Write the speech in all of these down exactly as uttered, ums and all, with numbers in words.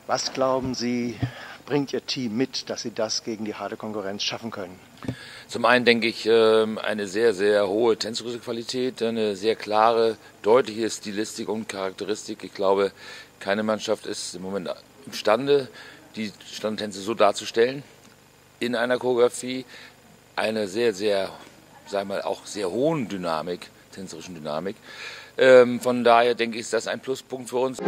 Was glauben Sie, bringt Ihr Team mit, dass Sie das gegen die harte Konkurrenz schaffen können? Zum einen denke ich, eine sehr, sehr hohe tänzerische Qualität, eine sehr klare, deutliche Stilistik und Charakteristik. Ich glaube, keine Mannschaft ist im Moment imstande, die Standardtänze so darzustellen in einer Choreografie. Eine sehr, sehr, sagen wir mal, auch sehr hohen Dynamik, tänzerischen Dynamik. Von daher denke ich, ist das ein Pluspunkt für uns.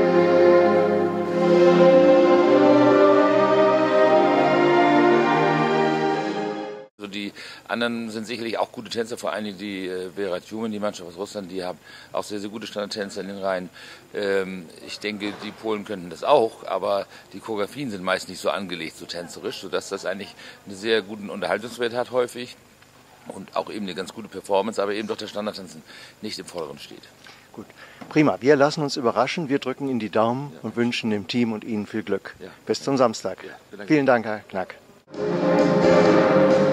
Also die anderen sind sicherlich auch gute Tänzer, vor allem die äh, Vera Tjumin, die Mannschaft aus Russland, die haben auch sehr, sehr gute Standardtänzer in den Reihen. Ähm, ich denke, die Polen könnten das auch, aber die Choreografien sind meist nicht so angelegt, so tänzerisch, sodass das eigentlich einen sehr guten Unterhaltungswert hat häufig und auch eben eine ganz gute Performance, aber eben doch der Standardtanzen nicht im Vordergrund steht. Gut, prima. Wir lassen uns überraschen, wir drücken Ihnen die Daumen ja. und wünschen dem Team und Ihnen viel Glück. Ja. Bis zum Samstag. Ja, Vielen Dank, Herr Knack.